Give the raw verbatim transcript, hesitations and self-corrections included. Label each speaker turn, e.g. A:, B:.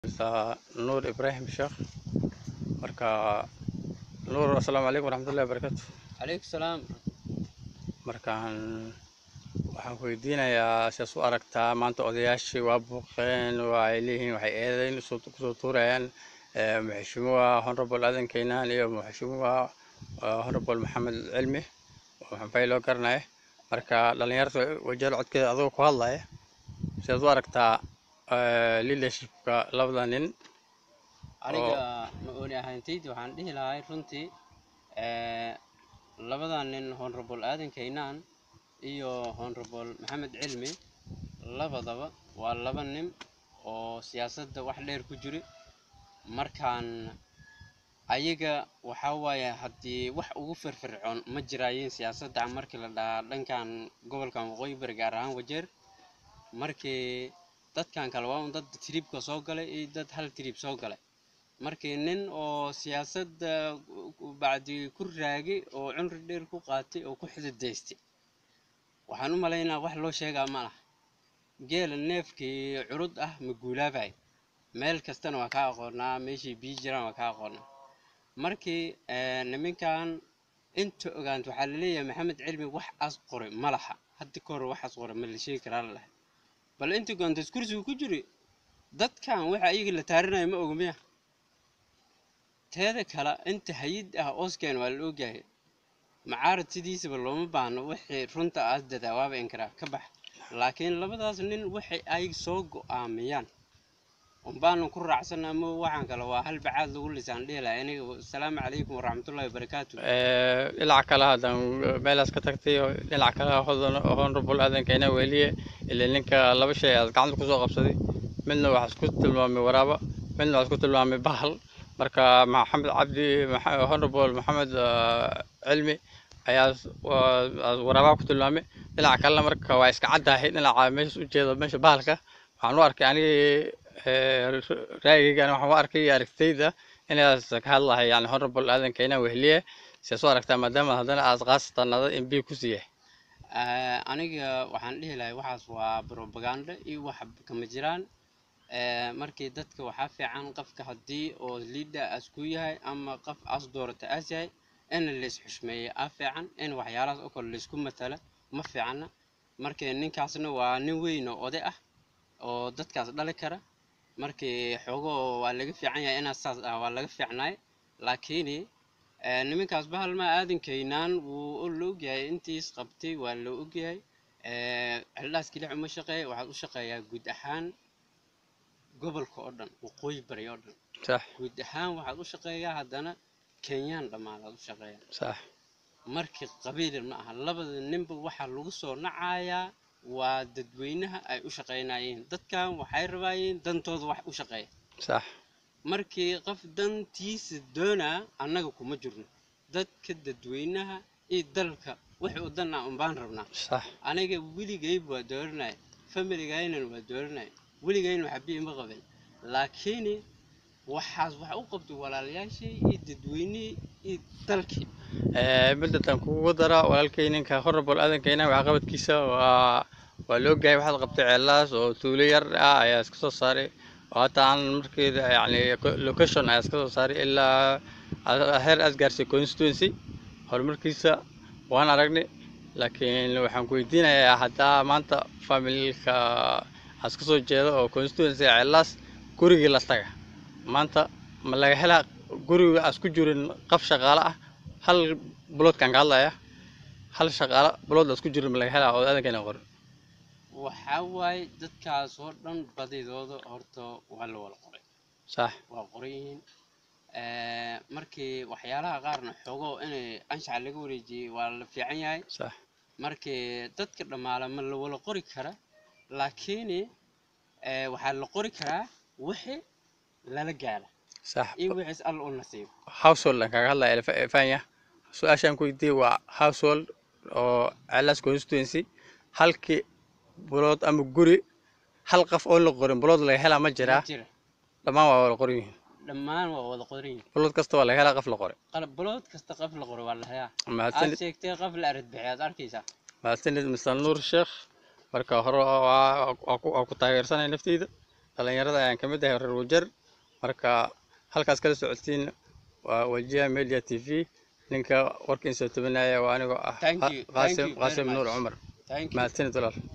A: نور إبراهيم شيخ marka Nuur assalaamu calaykum waraxmatullaahi wabarakaatu.
B: عليك السلام.
A: Markaan waxaan ku weydiinayaa sidaas u aragtaa maanta odayaashii waa buuqeen waa ay leeyihiin waxay eedayn usoo kusoo tuurayaan madaxweynaha Hon.Adan Aadan Keynan iyo madaxweynaha Hon. Mohamed Elmi oo waxaan fay loo garanayo marka dhalinyarada wajal codkeeda adoo ku hadlaya sidaas u aragtaa leadershipka labada nin
B: aniga ma ooni ahaanteyd waxaan dhihi lahaa runtii ee labada nin Hon.Adan Aadan Keynan iyo Hon. Mohamed Elmi labadaba waa laba nin oo siyaasadda wax dheer ku jiri markaan ayaga waxa waaye hadii wax ugu firfircoon ma jiraayeen siyaasadda markii la dhaha dhankan gobolkan waqooyi bari gaar ahaan Wajir markii dadkan kale waa dad tribka soo galay iyo dad hal trib soo galay markii nin oo siyaasadda bacdi ku raagay oo cumri dheer ku qaatay oo ku xididaystay waxaan u maleynaa wax loo sheegaa ma laha geel neefkii curud ah ma guulaabay meel kastana waa ka aqoonaa meeshii bii jiraan waa ka aqoonaa markii nimankan inta ogaant waxa la leeyahay Mohamed Elmi wax as qoray ma laha hadda koor wax as qoray ma la sheegi karaa la bal inta goonta kursiga ku jiri dadkan waxa ayaga la taarinayo ma ogmiya teeda kala inta hayid ah oskeen waa la ogahay macaarad sidiisaba looma baahno wixii runta aas dadawaaba in kara ka bax laakiin labadaas nin waxay ay soo go'aamiyaan umbaan ku raacsanaa ma waxaan kale waa hal bacaad lagu lisaan dheelay aniga assalaamu calaykum waraxmatullaahi wabarakaatu
A: ee ilac kala hadan meelaas ka tagtay ilac kala Hon.Adan Aadan Keynan weliye ilaa ninka laba shay aad gacanta ku soo qabsaday midna waxa isku tilmaamay waraaba midna waxa isku tilmaamay bahal marka Mohamed Abdi Hon. Mohamed Elmi ayaa waraaba ku tilmaamay ilac kala marka waa iska cadahay ilaca meesha u jeedo meesha bahalka waxaan u arkay aniga raayigana waxaan u arkay aragtayda inaas ka hadlahay yani Hon.Adan Aadan Keynan weliye sidaas u aragtaa maadaama hadana aas qaasatanaada M P ku siiyay
B: aniga waxaan dhihi lahaa waxaas waa propaganda iyo wax kama jiraan ee markii dadka waxa fiican qofka hadii oo leader as ku yahay ama qof as doorata as yahay in la is xushmeeyo af fiican in waxyaalahaas oo kale la isku matala ma fiicana markii ninkaasna waa nin weyn oo oday ah oo dadkaas dhali kara markii xogo waa laga fiican yahay in asaas ah waa laga fiicnay laakiin ee nimankaas bahal ma aadan Keynan wuu loo ogyahay intiis qabtay waa loo ogyahay ee xildaas kaliya uma shaqeeyo waxa uu shaqeeyaa guud ahaan gobolka oo dhan waqooyi bari oo dhan
A: صح
B: guud ahaan waxa uu shaqeeyaa hadana Keenyan dhamaan u shaqeeyaa
A: صح
B: markii qabiil ma aha labada ninba waxa lagu soo nacayaa waa dadweynaha ay u shaqeynayeen dadkan waxay rabaayeen dantooda wax u shaqeeya
A: صح
B: markii qof dantiisa doona annaga kuma jirno dadka dadweynaha ee dalka wax u dana un baan rabnaa
A: صح
B: aniga wiligay waa dooranay family-gayna waa dooranay wiligayna waxa bii ma qabay laakiin waxaas wax u qabto walaalayaashii iyo dadweynaha iyo dalkii
A: ee middan kugu dara walaalkeeninka Hon.Adan Aadan Keynan waxa qabadkiisa waa waa loo gaay waxa qabtay ceelaas oo tuulo yar ah ayaa iska soo saaray وهذا مركز يعني لوكيشن أسكت صار إلا هير أسجارسي كونستوينسي هو المركز وأنا رجني لكن لو حنقول دينا حتى ما أنت فاميلي كا أسكت جيدا أو كونستوينسي علاس كوري لاستجا ما أنت ملاك هلا كوري أسكت جورين قف شغالة هل بلود كان قال يا هل شغالة بلود أسكت جورين ملاك هلا أو هذا كان غير
B: waxa way dadkaas oo dhan badidooda horta waa la wada qoray
A: صح
B: waa qorayeen ee markii waxyaalaha qaarna xogo inay anshax laga wareejiyay waa la fiican yahay
A: صح
B: markii dadka dhamaala ma la wada qori kara laakiin ee waxa la qori karaa wixii lala gaala
A: صح
B: iyo wixii all u nasiib
A: household ka hadlaya faanya su'aashan ku diiday waa household oo Alas constituency halkii بلود أم جوري هل قف أول قرين بلود لا هلا ما جرا لما هو ولا قرين
B: لما هو ولا قرين
A: بلود كست ولا هلا قف القرين
B: قلب بلود كست قف القرين ولا هيا
A: ما تند
B: أشيكتي قف الأرض بعياد أركيسة
A: ما تند مثل نور الشيخ بركة هرو أكو أكو تغير سنة نفتيده dhalinyarada ayaan ka mid ahay reer Wajir marka halkaas kala socotiin waa Wajir Media T V ninka warkiisa tubinaya waa anigoo ah
B: Thank you, thank
A: Qaasim
B: you very
A: Qaasim Nuur
B: much.
A: Cumar
B: Thank you.
A: mahadsanid walaal